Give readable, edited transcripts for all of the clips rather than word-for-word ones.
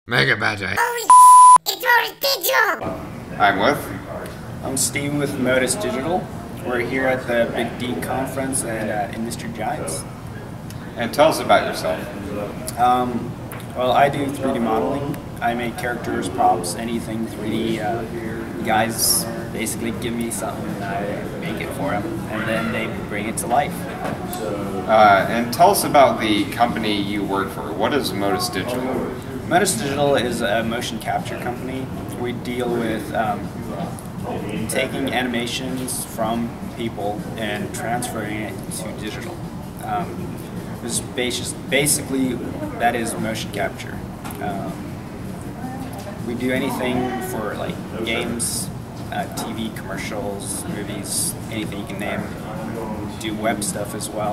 Mega Badger. It's Motus Digital! I'm Steve with Motus Digital. We're here at the Big D conference at Industry Giants. And tell us about yourself. Well, I do 3D modeling. I make characters, props, anything 3D. You guys basically give me something and I make it for them, and then they bring it to life. And tell us about the company you work for. What is Motus Digital? Motus Digital is a motion capture company. We deal with taking animations from people and transferring it to digital. Basically, that is motion capture. We do anything for like games, TV commercials, movies, anything you can name. Do web stuff as well.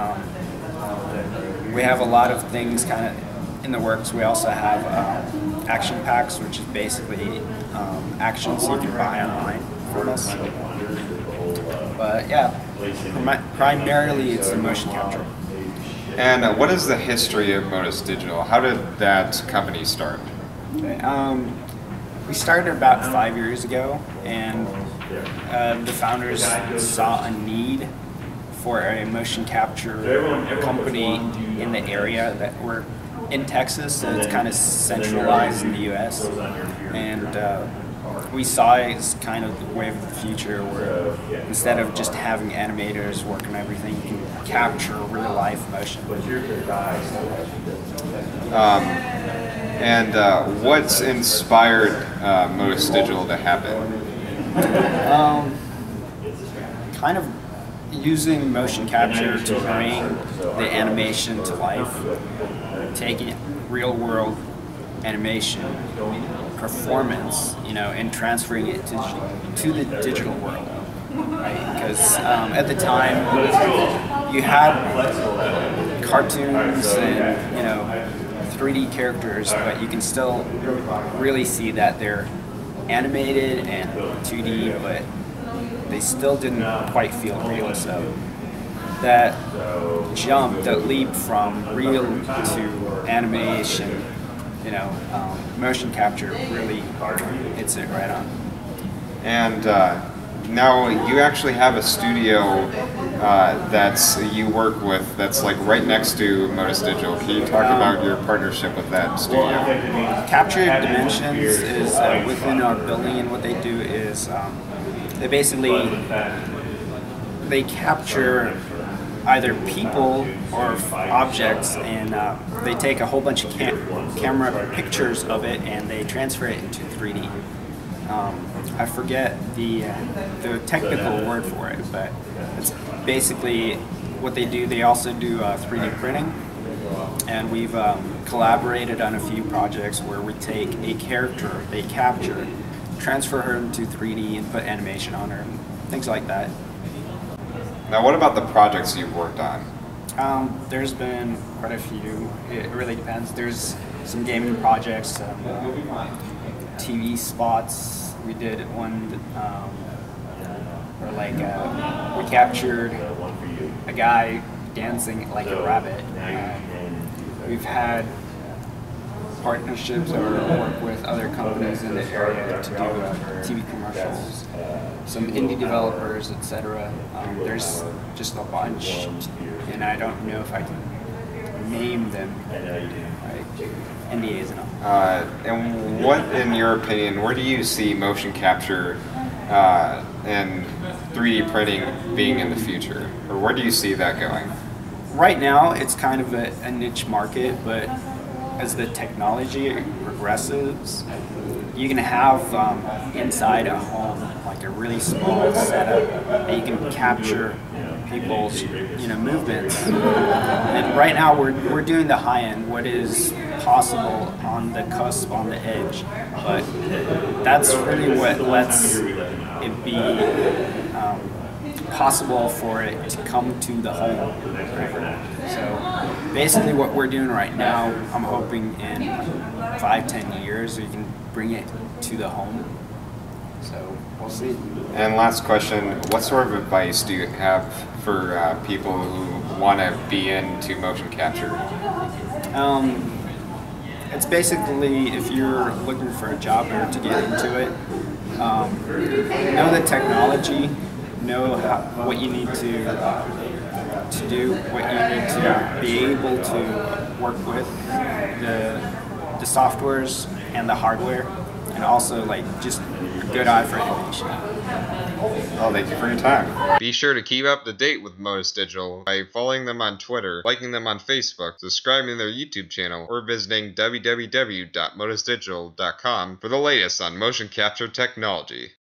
We have a lot of things kind of in the works. We also have action packs, which is basically actions you can buy online from us. But yeah, primarily it's the motion capture. And what is the history of Motus Digital? How did that company start? Okay, we started about 5 years ago, and the founders saw a need for a motion capture company in the area that we're in Texas, so it's kind of centralized in the U.S. And we saw it as kind of the wave of the future, where instead of just having animators work on everything, you can capture real life motion. What's inspired Motus Digital to happen? Kind of using motion capture to bring the animation to life, taking real world animation performance, and transferring it to the digital world, right? Because at the time you had cartoons and 3D characters, but you can still really see that they're animated and 2D, but they still didn't quite feel real. So that jump, that leap from real to animation, motion capture really hits it right on. And now you actually have a studio you work with that's like right next to Motus Digital. Can you talk about your partnership with that studio? Capture Dimensions is within our building, and what they do is they capture either people or objects, and they take a whole bunch of camera pictures of it and they transfer it into 3D. I forget the technical word for it, but it's basically what they do. They also do 3D printing, and we've collaborated on a few projects where we take a character they capture, transfer her into 3D, and put animation on her, and things like that. Now, what about the projects you've worked on? There's been quite a few. It really depends. There's some gaming projects, TV spots. We did one where we captured a guy dancing like a rabbit. We've had partnerships or work with other companies in the area to do TV commercials, some indie developers, etc. There's just a bunch, and I don't know if I can name them, right? NDAs and all. And what, in your opinion, where do you see motion capture and 3D printing being in the future? Or where do you see that going? Right now, it's kind of a niche market, but as the technology progresses, you can have inside a home like a really small setup that you can capture people's movements. And right now we're doing the high end, what is possible on the cusp, on the edge, but that's really what lets it be possible for it to come to the home. So basically what we're doing right now, I'm hoping in 5-10 years we can bring it to the home. So we'll see. And last question, what sort of advice do you have for people who want to be into motion capture? It's basically if you're looking for a job or to get into it, know the technology, know what you need to do, what you need to be able to work with, the softwares and the hardware, and also like just a good eye for innovation. Oh, thank you for your time. Be sure to keep up to date with Motus Digital by following them on Twitter, liking them on Facebook, subscribing to their YouTube channel, or visiting www.motusdigital.com for the latest on motion capture technology.